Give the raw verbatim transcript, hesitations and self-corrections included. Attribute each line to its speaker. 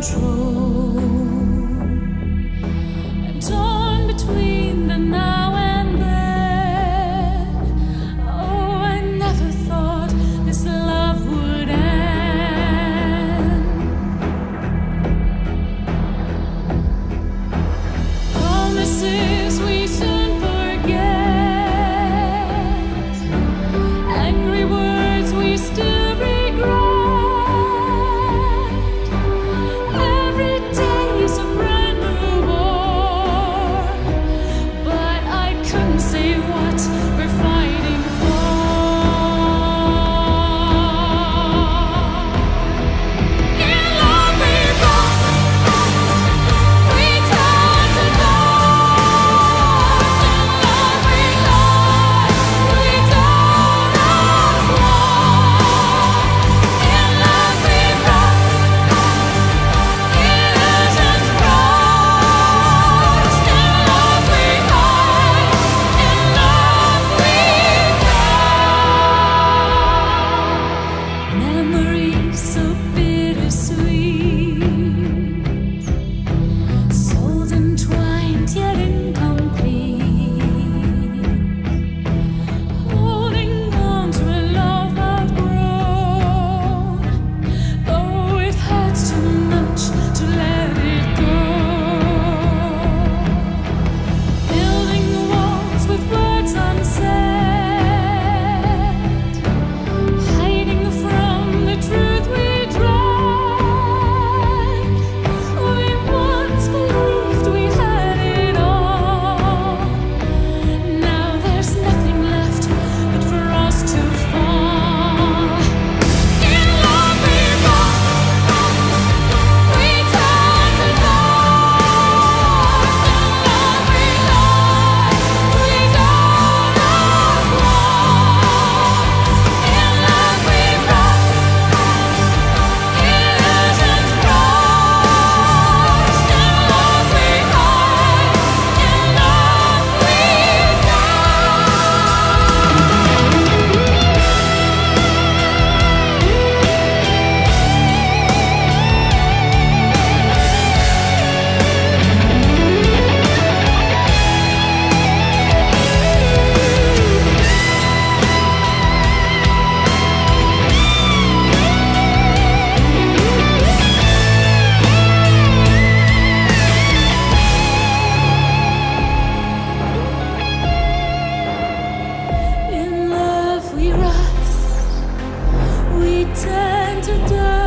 Speaker 1: control. I'm torn between the now and then. Oh, I never thought this love would end. Promises we soon forget, angry words we still regret. Every day is a brand new war, but I couldn't say what we're fighting for. In love we rust, we turn to dust. In love we lie, we don't ask why. In love we rust, illusions rust. In love we hide, in love we die. Memories so bittersweet, souls entwined yet incomplete, holding on to a love outgrown. Oh, it hurts too much to let it go. Building walls with words unsaid, hiding from the truth we dread. We once believed we had it all. Now there's nothing left but for us to fall. In love we rust, we turn to dust. In love we lie, we don't ask why. In love we rust, illusions rust. In love we hide, in love we In love we rust, we turn to dust.